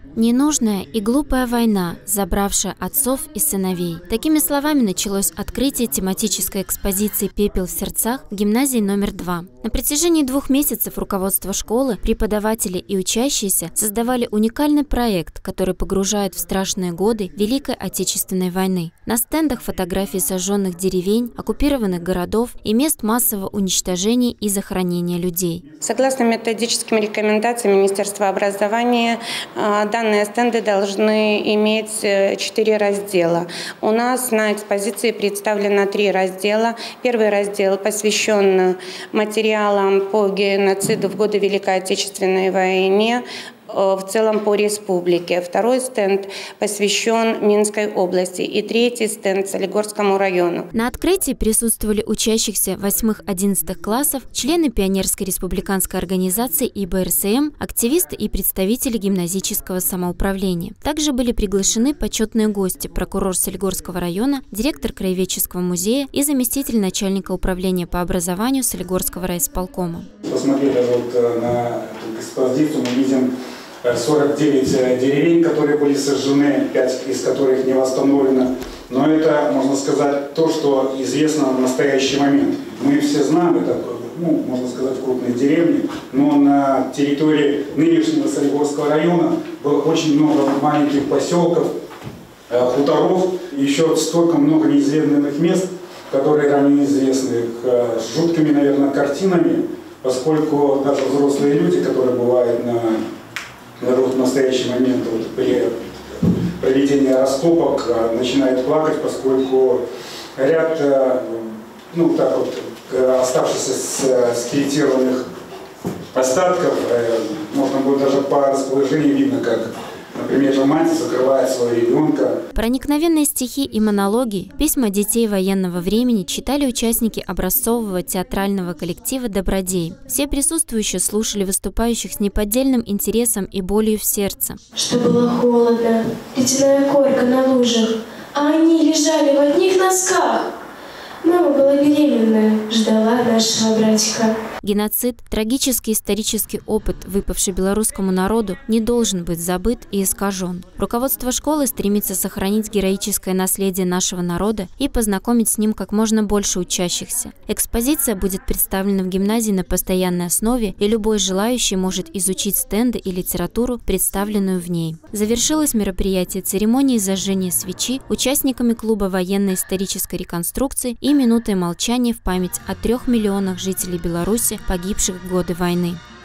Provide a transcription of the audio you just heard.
Ненужная и глупая война, забравшая отцов и сыновей. Такими словами началось открытие тематической экспозиции «Пепел в сердцах» в гимназии номер 2. На протяжении 2 месяцев руководство школы, преподаватели и учащиеся создавали уникальный проект, который погружает в страшные годы Великой Отечественной войны. На стендах фотографии сожженных деревень, оккупированных городов и мест массового уничтожения и захоронения людей. Согласно методическим рекомендациям Министерства образования, данные стенды должны иметь 4 раздела. У нас на экспозиции представлено 3 раздела. Первый раздел посвящен материалам по геноциду в годы Великой Отечественной войны в целом по республике. Второй стенд посвящен Минской области и третий стенд Солигорскому району. На открытии присутствовали учащихся 8-11 классов, члены Пионерской республиканской организации ИБРСМ, активисты и представители гимназического самоуправления. Также были приглашены почетные гости: прокурор Солигорского района, директор Краеведческого музея и заместитель начальника управления по образованию Солигорского райисполкома. Посмотрели на экспозицию, мы видим 49 деревень, которые были сожжены, 5 из которых не восстановлено. Но это, можно сказать, то, что известно в настоящий момент. Мы все знаем, это, можно сказать, крупные деревни, но на территории нынешнего Солигорского района было очень много маленьких поселков, хуторов, еще столько много неизведанных мест, которые ранее известны, с жуткими, наверное, картинами, поскольку даже взрослые люди, которые бывают в настоящий момент при проведении раскопок, начинают плакать, поскольку ряд оставшихся скелетированных остатков, можно было даже по расположению видно, как, например, мать закрывает своего ребенка. Проникновенные стихи и монологи, письма детей военного времени читали участники образцового театрального коллектива «Добродей». Все присутствующие слушали выступающих с неподдельным интересом и болью в сердце. Что было холодно, ледяная корка на лужах, а они лежали в одних носках. Мама была беременная, ждала нашего братика. Геноцид, трагический исторический опыт, выпавший белорусскому народу, не должен быть забыт и искажен. Руководство школы стремится сохранить героическое наследие нашего народа и познакомить с ним как можно больше учащихся. Экспозиция будет представлена в гимназии на постоянной основе, и любой желающий может изучить стенды и литературу, представленную в ней. Завершилось мероприятие церемонией зажжения свечи участниками клуба военно-исторической реконструкции и минутой молчания в память о 3 миллионах жителей Беларуси, погибших в годы войны.